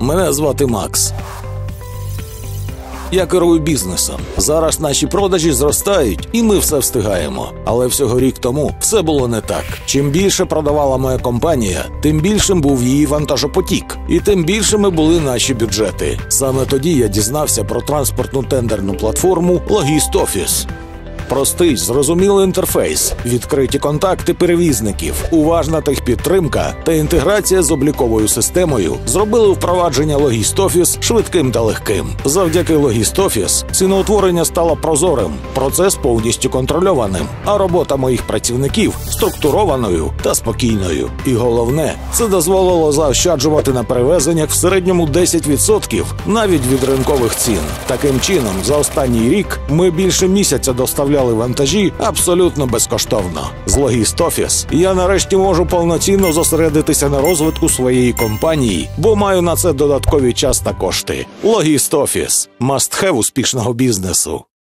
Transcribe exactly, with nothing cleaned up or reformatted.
Мене звати Макс. Я керую бізнесом. Зараз наші продажі зростають, і ми все встигаємо. Але всього рік тому все було не так. Чим більше продавала моя компанія, тим більшим був її вантажопотік. І тим більшими були наші бюджети. Саме тоді я дізнався про транспортну тендерну платформу «Логіст-Офіс». Простий, зрозумілий інтерфейс, відкриті контакти перевізників, уважна техпідтримка та інтеграція з обліковою системою зробили впровадження «Логіст-Офіс» швидким та легким. Завдяки «Логіст-Офіс» ціноутворення стало прозорим, процес повністю контрольованим, а робота моїх працівників структурованою та спокійною. І головне, це дозволило заощаджувати на перевезеннях в середньому десять відсотків навіть від ринкових цін. Таким чином, за останній рік ми більше місяця доставляли вантажі абсолютно безкоштовно. З «Логіст-Офіс» я нарешті можу повноцінно зосередитися на розвитку своєї компанії, бо маю на це додатковий час та кошти. «Логіст-Офіс» – must-have успішного бізнесу.